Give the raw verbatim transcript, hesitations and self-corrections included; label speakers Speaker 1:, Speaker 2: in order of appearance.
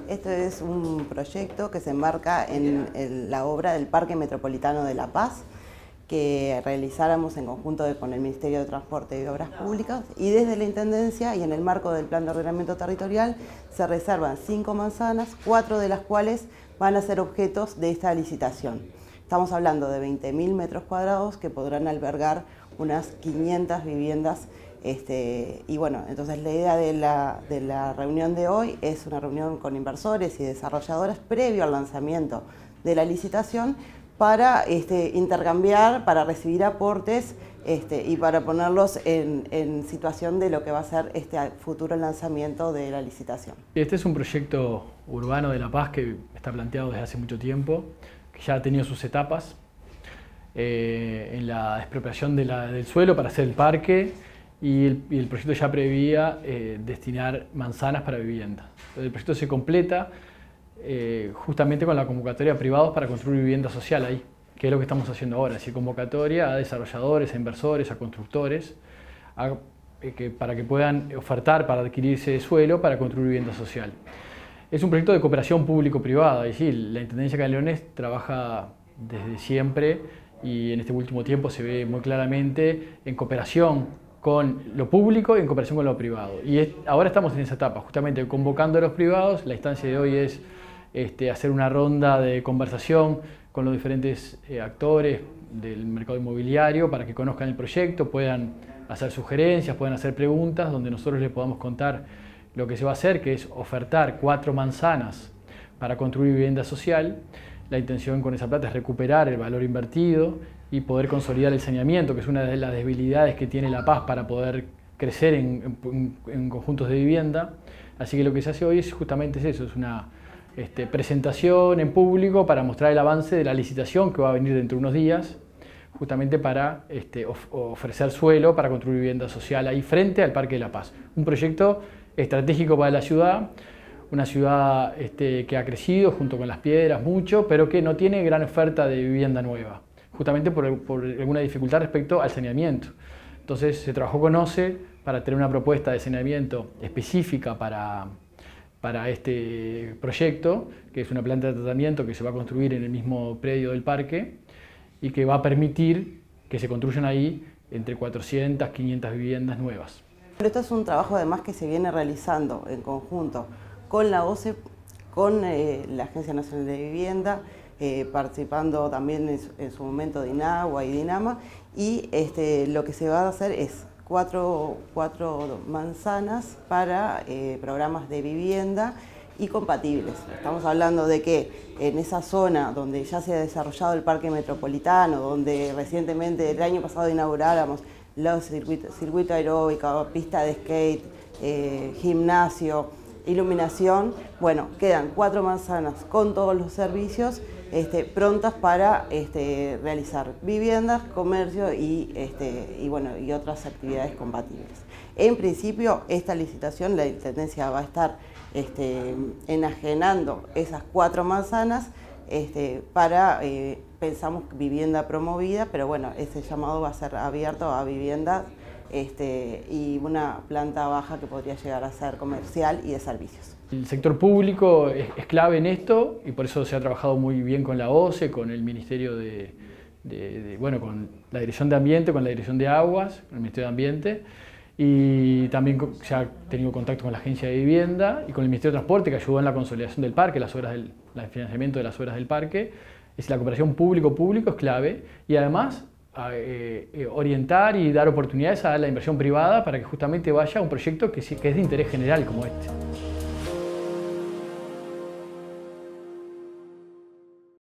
Speaker 1: Este es un proyecto que se enmarca en, en la obra del Parque Metropolitano de La Paz, que realizáramos en conjunto de, con el Ministerio de Transporte y Obras Públicas, y desde la Intendencia y en el marco del Plan de Ordenamiento Territorial se reservan cinco manzanas, cuatro de las cuales van a ser objetos de esta licitación. Estamos hablando de veinte mil metros cuadrados que podrán albergar unas quinientas viviendas. Este, y bueno, entonces la idea de la, de la reunión de hoy es una reunión con inversores y desarrolladoras previo al lanzamiento de la licitación para este, intercambiar, para recibir aportes este, y para ponerlos en, en situación de lo que va a ser este futuro lanzamiento de la licitación.
Speaker 2: Este es un proyecto urbano de La Paz que está planteado desde hace mucho tiempo, que ya ha tenido sus etapas eh, en la expropiación de la, del suelo para hacer el parque. Y el, y el proyecto ya prevía eh, destinar manzanas para vivienda. El proyecto se completa eh, justamente con la convocatoria a privados para construir vivienda social ahí, que es lo que estamos haciendo ahora, es decir, convocatoria a desarrolladores, a inversores, a constructores, a, eh, que, para que puedan ofertar para adquirirse suelo para construir vivienda social. Es un proyecto de cooperación público-privada, es decir, la Intendencia de Canelones trabaja desde siempre y en este último tiempo se ve muy claramente en cooperación con lo público y en cooperación con lo privado. Y es, ahora estamos en esa etapa, justamente convocando a los privados. La instancia de hoy es este, hacer una ronda de conversación con los diferentes eh, actores del mercado inmobiliario para que conozcan el proyecto, puedan hacer sugerencias, puedan hacer preguntas, donde nosotros les podamos contar lo que se va a hacer, que es ofertar cuatro manzanas para construir vivienda social. La intención con esa plata es recuperar el valor invertido y poder consolidar el saneamiento, que es una de las debilidades que tiene La Paz para poder crecer en, en, en conjuntos de vivienda. Así que lo que se hace hoy es justamente eso, es una este, presentación en público para mostrar el avance de la licitación que va a venir dentro de unos días, justamente para este, of, ofrecer suelo para construir vivienda social ahí frente al Parque de La Paz. Un proyecto estratégico para la ciudad, una ciudad este, que ha crecido junto con Las Piedras mucho, pero que no tiene gran oferta de vivienda nueva, justamente por, por alguna dificultad respecto al saneamiento. Entonces se trabajó con O C E para tener una propuesta de saneamiento específica para, para este proyecto, que es una planta de tratamiento que se va a construir en el mismo predio del parque y que va a permitir que se construyan ahí entre cuatrocientas, quinientas viviendas nuevas.
Speaker 1: Pero esto es un trabajo además que se viene realizando en conjunto con la O C E, con eh, la Agencia Nacional de Vivienda, eh, participando también en su, en su momento de INAHUA y DINAMA, y este, lo que se va a hacer es cuatro, cuatro manzanas para eh, programas de vivienda y compatibles. Estamos hablando de que en esa zona donde ya se ha desarrollado el Parque Metropolitano, donde recientemente el año pasado inauguráramos los circuitos, circuito aeróbico, pista de skate, eh, gimnasio, iluminación, bueno, quedan cuatro manzanas con todos los servicios este, prontas para este, realizar viviendas, comercio y, este, y, bueno, y otras actividades compatibles. En principio, esta licitación, la Intendencia va a estar este, enajenando esas cuatro manzanas este, para, eh, pensamos, vivienda promovida, pero bueno, ese llamado va a ser abierto a viviendas Este, y una planta baja que podría llegar a ser comercial y de servicios.
Speaker 2: El sector público es, es clave en esto y por eso se ha trabajado muy bien con la O C E, con el Ministerio de, de, de bueno, con la Dirección de Ambiente, con la Dirección de Aguas, con el Ministerio de Ambiente, y también se ha tenido contacto con la Agencia de Vivienda y con el Ministerio de Transporte, que ayudó en la consolidación del parque, las obras del el financiamiento de las obras del parque. Es la cooperación público-público es clave y además A, eh, orientar y dar oportunidades a la inversión privada para que justamente vaya a un proyecto que, que es de interés general como este.